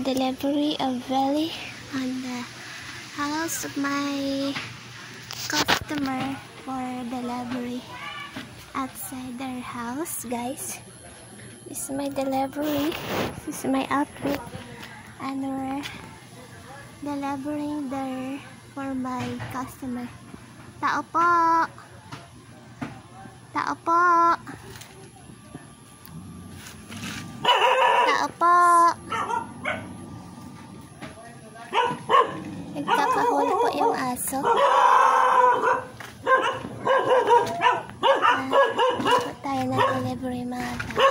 delivery of Valley on the house of my customer for delivery outside their house, guys. This is my delivery. This is my outfit, and we're delivering there for my customer. Tao po! Tao po! Tao po! Nagkakahuli po yung aso. Dito tayo na delivery mga tao.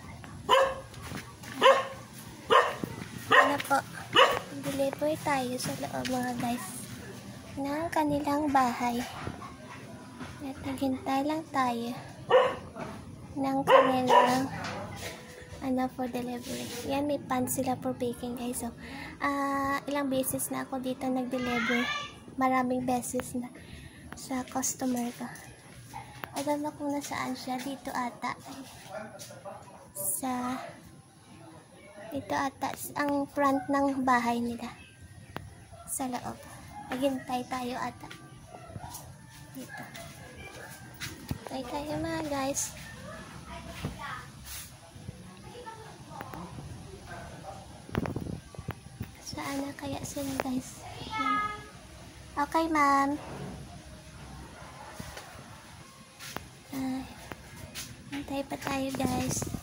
Ano po? Deliver tayo sa loob mga guys ng kanilang bahay. At naghintay lang tayo ng kanilang for delivery. Yan, may pan sila for baking guys. So, ilang beses na ako dito nag-deliver. Maraming beses na sa customer ko. Alam na kung nasaan siya. Dito ata. Dito ata ang front ng bahay nila. Sa loob. Naghintay tayo ata. Dito. Hintay tayo mga guys. Saan na kaya sila guys? Okay ma'am. Hintay pa tayo guys.